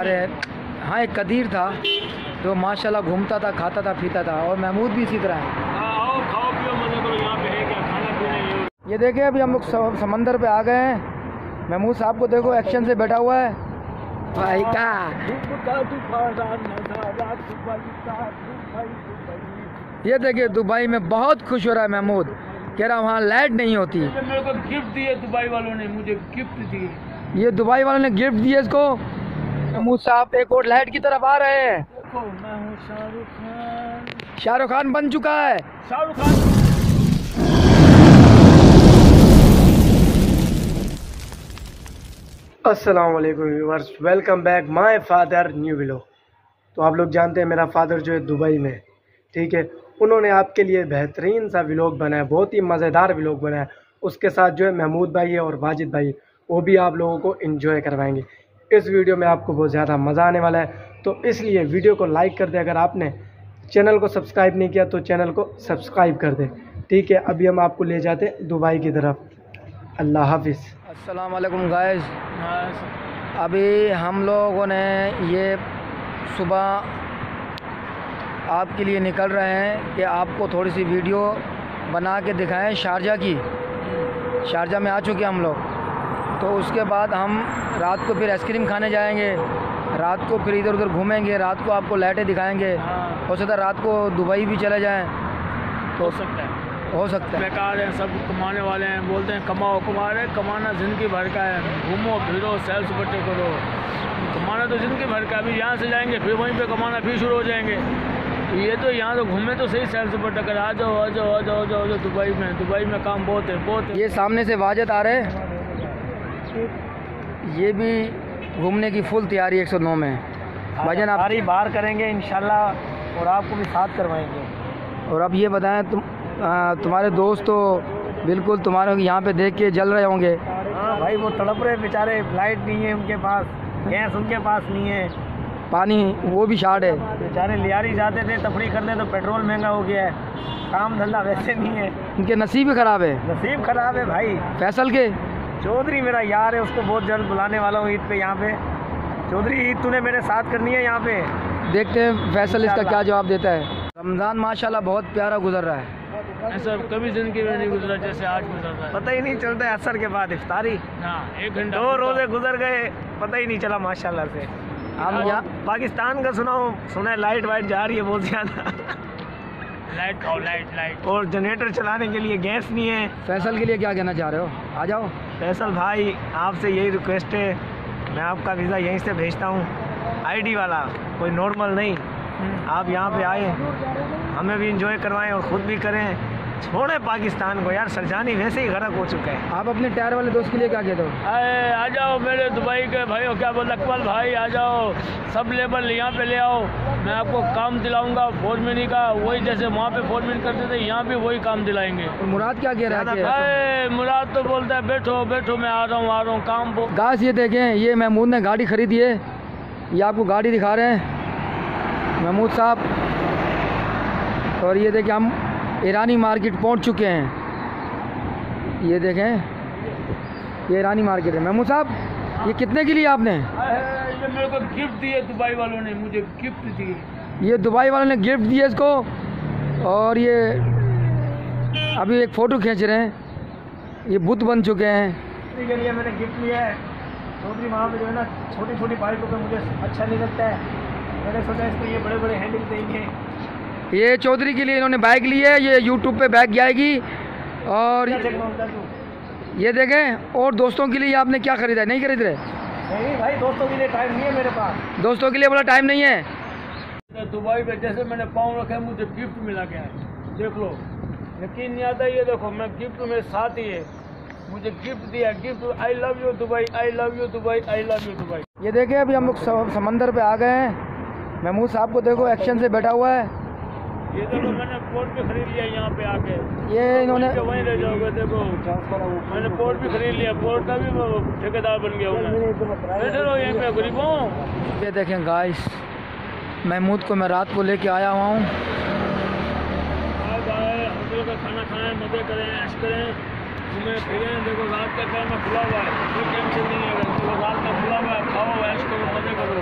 अरे हाँ, एक कदीर था जो माशाल्लाह घूमता था, खाता था, पीता था, और महमूद भी इसी तरह है। आओ खाओ पियो, मजे करो, यहाँ पे है क्या खाना पीना। ये देखे अभी हम लोग समंदर पे आ गए हैं। महमूद साहब को देखो एक्शन से बैठा हुआ है भाई का। ये देखिए दुबई में बहुत खुश हो रहा है महमूद, कह रहा वहाँ लाइट नहीं होती। मेरे को गिफ्ट दिए दुबई वालों ने, मुझे गिफ्ट दिए। ये दुबई वालों ने गिफ्ट दिए इसको। महमूद साहब एक और लाइट की तरफ आ रहे हैं। देखो मैं हूँ शाहरुख खान। शाहरुख खान बन चुका है। शाहरुख खान। अस्सलाम वालेकुम viewers, welcome back my father new vlog. तो आप लोग जानते हैं मेरा फादर जो है दुबई में, ठीक है, उन्होंने आपके लिए बेहतरीन सा व्लॉग बनाया, बहुत ही मज़ेदार व्लॉग बनाया। उसके साथ जो है महमूद भाई है और वाजिद भाई, वो भी आप लोगों को एंजॉय करवाएंगे। इस वीडियो में आपको बहुत ज़्यादा मज़ा आने वाला है, तो इसलिए वीडियो को लाइक कर दे। अगर आपने चैनल को सब्सक्राइब नहीं किया तो चैनल को सब्सक्राइब कर दे, ठीक है। अभी हम आपको ले जाते हैं दुबई की तरफ। अल्लाह हाफिज़। अस्सलाम वालेकुम गाइस। अभी हम लोगों ने ये सुबह आपके लिए निकल रहे हैं कि आपको थोड़ी सी वीडियो बना के दिखाएं शारजा की। शारजा में आ चुके हम लोग, तो उसके बाद हम रात को फिर आइसक्रीम खाने जाएंगे, रात को फिर इधर उधर घूमेंगे, रात को आपको लाइटें दिखाएंगे। हो सकता है रात को दुबई भी चले जाएं, तो हो सकता है। बेकार हैं, सब कमाने वाले हैं, बोलते हैं कमाओ कमा रहे, कमाना ज़िंदगी भर का है। घूमो फिरो, सैर सपाटे करो, कमाना तो ज़िंदगी भर का। अभी यहाँ से जाएंगे फिर वहीं पे कमाना फिर शुरू हो जाएंगे। ये तो यहाँ तो घूमे तो सही, सैर सपाटा कर आ जाओ आ जाओ आ जाओ आ जाओ, जाओ दुबई में काम बहुत है, बहुत है। ये सामने से वाजिद आ रहे, ये भी घूमने की फुल तैयारी 109 में। भाईजान आप सारी बाहर करेंगे इंशाल्लाह, और आपको भी साथ करवाएंगे। और अब ये बताएं तुम्हारे दोस्त तो बिल्कुल तुम्हारे यहाँ पे देख के जल रहे होंगे। हाँ भाई, वो तड़प रहे बेचारे, लाइट नहीं है उनके पास, गैस उनके पास नहीं है, पानी वो भी शार्ट है। बेचारे लियारी जाते थे तफरी करने, तो पेट्रोल महंगा हो गया है, काम धंधा वैसे नहीं है, उनके नसीब ही ख़राब है। नसीब खराब है भाई। फैसल के चौधरी मेरा यार है, उसको बहुत जल्द बुलाने वाला हूँ ईद पे यहाँ पे। चौधरी ईद तूने मेरे साथ करनी है यहाँ पे, देखते हैं फैसल इसका क्या जवाब देता है। रमज़ान माशाल्लाह बहुत प्यारा गुजर रहा है। ऐसा कभी ज़िंदगी में नहीं गुजरा जैसे आज गुजर रहा है। पता ही नहीं चलता है असर के बाद इफ्तारी, हाँ 1 घंटा 2 रोजे गुजर गए, पता ही नहीं चला माशाल्लाह से। हम यहाँ पाकिस्तान का सुना है लाइट वाइट जा रही है बहुत ज़्यादा। लाइट खाओ, लाइट। और जनरेटर चलाने के लिए गैस नहीं है। फैसल के लिए क्या कहना चाह रहे हो? आ जाओ फैसल भाई, आपसे यही रिक्वेस्ट है, मैं आपका वीज़ा यहीं से भेजता हूँ, आईडी वाला, कोई नॉर्मल नहीं। आप यहाँ पे आए, हमें भी इंजॉय करवाएं और ख़ुद भी करें, छोड़े पाकिस्तान को यार। सरजानी वैसे ही गर्क हो चुका है। आप अपने टायर वाले दोस्त के लिए क्या कहते हो? आ जाओ मेरे दुबई के भाई, क्या बोल अकबल भाई, आ जाओ, सब लेबर यहाँ पे ले आओ, मैं आपको काम दिलाऊंगा फोरमैनी का, वही जैसे वहाँ पे फोरमैन करते थे यहाँ भी वही काम दिलाएंगे। और मुराद क्या कह रहा है? मुराद तो बोलता है बैठो बैठो, मैं आ रहा हूँ काम। गाइस ये देखें, ये महमूद ने गाड़ी खरीदी है, ये आपको गाड़ी दिखा रहे हैं महमूद साहब। और ये देखें हम ईरानी मार्केट पहुंच चुके हैं। ये देखें, ये ईरानी मार्केट है। महमूद साहब ये कितने की ली आपने? ये मेरे को गिफ्ट दिए दुबई वालों ने, मुझे गिफ्ट दिए। ये दुबई वालों ने गिफ्ट दिए इसको। और ये अभी एक फ़ोटो खींच रहे हैं, ये बुत बन चुके हैं। के लिए मैंने गिफ्ट लिया है। चौधरी वहाँ पे जो है ना, छोटी छोटी बाइकों पर मुझे अच्छा नहीं लगता है, मैंने सोचा इसको ये बड़े बड़े हैंडल देंगे। ये चौधरी के लिए इन्होंने बाइक ली है, ये यूट्यूब पे बाइक जाएगी। और ये देखें, और दोस्तों के लिए आपने क्या खरीदा है? नहीं खरीद रहे? नहीं भाई, दोस्तों के लिए टाइम नहीं है मेरे पास। दोस्तों के लिए बोला टाइम नहीं है। दुबई में जैसे मैंने पाँव रखा है, मुझे गिफ्ट मिला गया है, देख लो, यकीन नहीं आता। ये देखो, मैं गिफ्ट मेरे साथ ही है, मुझे गिफ्ट दिया, gift. I love you Dubai, I love you Dubai, I love you Dubai. ये देखें अभी हम लोग समंदर पे आ गए हैं। महमूद साहब को देखो एक्शन से बैठा हुआ है। ये देखो, मैंने पोर्ट भी खरीद लिया यहाँ पे आके। ये इन्होंने वहीं रह जाओगे, देखो मैंने पोर्ट भी खरीद लिया, पोर्ट का भी ठेकेदार बन गया हूँ मैं। बैठे रहो यहीं पे गरीबों। ये देखें गाइस, महमूद को मैं रात को लेके आया हुआ हूँ। का खाना खाएं, मजे करें, ऐश करें, घूमें फिरें। देखो रात का टाइम में खुला हुआ है, कोई टेंशन नहीं है। देखो रात का खुला हुआ है, खाओ, ऐश करो, मजे करो, घूमो।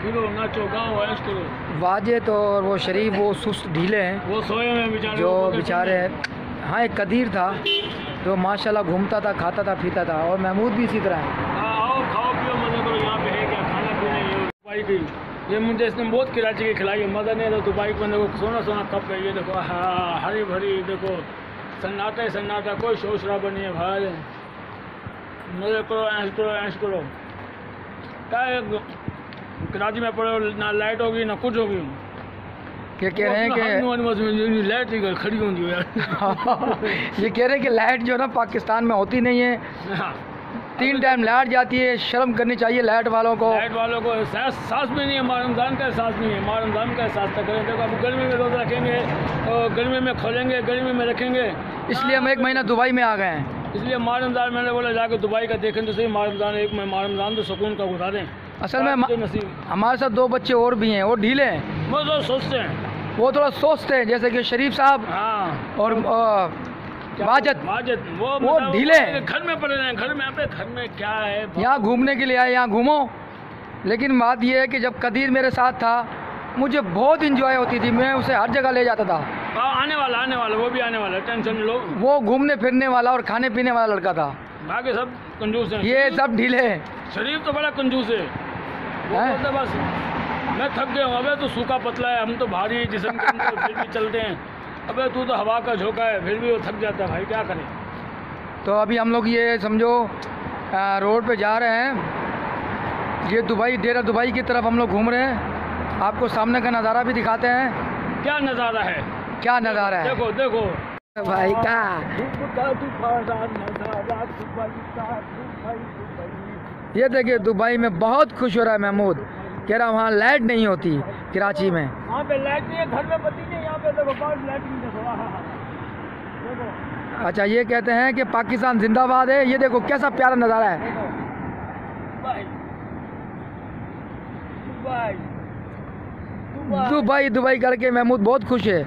फिरो, नाचो, गाओ, ऐश करो। वाजिद और वो शरीफ वो सुस्त ढीले हैं, वो सोए हुए बेचारे, जो बेचारे। हाँ, एक कदीर था जो माशाल्लाह घूमता था, खाता था, पीता था, और महमूद भी इसी तरह है। आओ खाओ पियो, मजे करो। यहाँ पे है क्या खाना पीना? ये दुबई की, ये मुझे इसने बहुत कराची की खिलाई है, मज़ा नहीं है। तो दुबई को देखो सोना सोना कप है, ये देखो, हाँ हरी भरी, देखो सन्नाटा ही सन्नाटा, कोई शोर शराबा नहीं है भाई। मजे करो, ऐश करो, ऐश करो। क्या है कराची में पड़े, ना लाइट होगी ना कुछ होगी। ये कह रहे हैं कि लाइट खड़ी होती है यार। ये कह रहे हैं कि लाइट जो है ना पाकिस्तान में होती नहीं है, 3 टाइम लाइट जाती है। शर्म करनी चाहिए लाइट वालों को। लाइट वालों को एहसास भी नहीं है, माह रमज़ान का एहसास नहीं है। माह रमज़ान का एहसास तक करें। देखो अब गर्मी में रोज़ रखेंगे और गर्मी में खोलेंगे, गर्मी में रखेंगे। इसलिए हम 1 महीना दुबई में आ गए हैं। इसलिए माह रमज़ान मैंने बोला जाकर दुबई का देखें तो सही। माह रमज़ान एक में माह रमज़ान तो सुकून का गुजारें। असल में हमारे साथ 2 बच्चे और भी हैं, वो ढीले हैं, वो तो सोचते हैं, वो थोड़ा सोचते हैं, जैसे कि शरीफ साहब हाँ और वाजिद वो ढीले हैं। घर में पड़े हैं, घर में अपने घर में क्या है। यहाँ घूमने के लिए आए, यहाँ घूमो। लेकिन बात ये है कि जब कदीर मेरे साथ था मुझे बहुत इंजॉय होती थी, मैं उसे हर जगह ले जाता था। आने वाला वो भी आने वाला, टेंशन लो। वो घूमने फिरने वाला और खाने पीने वाला लड़का था। बाकी सब कंजूस हैं, ये सब ढीले हैं। शरीफ तो बड़ा कंजूस है। वो बोलता बस मैं थक गया हूँ। अबे तो सूखा पतला है, हम तो भारी जिस्म के अंदर फिर भी चलते हैं। अबे तू तो हवा का झोंका है, फिर भी वो थक जाता है भाई, क्या करें। तो अभी हम लोग ये समझो रोड पे जा रहे हैं, ये दुबई, डेरा दुबई की तरफ हम लोग घूम रहे हैं। आपको सामने का नज़ारा भी दिखाते हैं। क्या नज़ारा है, क्या नज़ारा है, देखो देखो भाई का। ये देखिए दुबई में बहुत खुश हो रहा है महमूद, कह रहा वहाँ लाइट नहीं होती कराची में। वहाँ पे लाइट नहीं है, घर में बत्ती नहीं है, यहाँ पे देखो बाहर लाइट नहीं देखो। अच्छा, ये कहते हैं कि पाकिस्तान जिंदाबाद है। ये देखो कैसा प्यारा नज़ारा है। दुबई दुबई करके महमूद बहुत खुश है।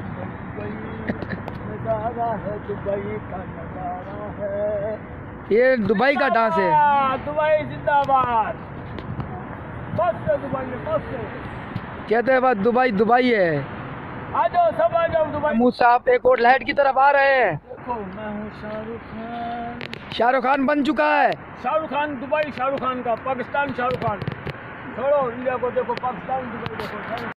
ये दुबई का डांस है। दुबई जिंदाबाद, बस दुबई में बस। कहते हैं बस दुबई दुबई है। आ जाओ सब आ जाओ दुबई। महमूद साहब एक और लाइट की तरफ आ रहे हैं। देखो मैं हूँ शाहरुख खान। शाहरुख खान बन चुका है। शाहरुख खान दुबई, शाहरुख खान का पाकिस्तान, शाहरुख खान। छोड़ो इंडिया को, देखो पाकिस्तान दुबई देखो।